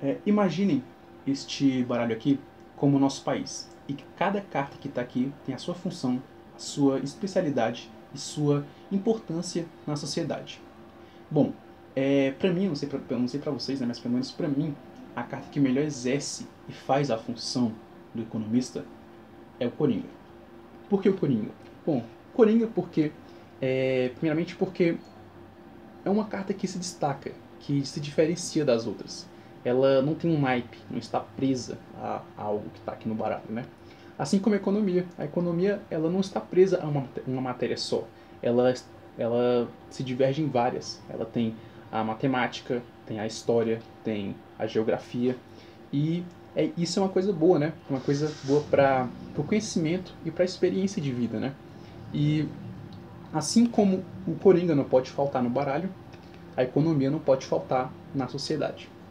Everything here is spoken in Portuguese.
Imaginem este baralho aqui como o nosso país. E que cada carta que está aqui tem a sua função, a sua especialidade e sua importância na sociedade. Bom, pra mim, eu não sei pra vocês, né, mas pelo menos pra mim, a carta que melhor exerce e faz a função do economista é o Coringa. Por que o Coringa? Bom, Coringa primeiramente porque é uma carta que se destaca, que se diferencia das outras. Ela não tem um naipe, não está presa a algo que está aqui no baralho, né? Assim como a economia. A economia ela não está presa a uma matéria só. Ela, ela se diverge em várias. Ela tem a matemática, tem a história, tem a geografia. E isso é uma coisa boa, né? Uma coisa boa para o conhecimento e para a experiência de vida, né? E assim como o Coringa não pode faltar no baralho, a economia não pode faltar na sociedade.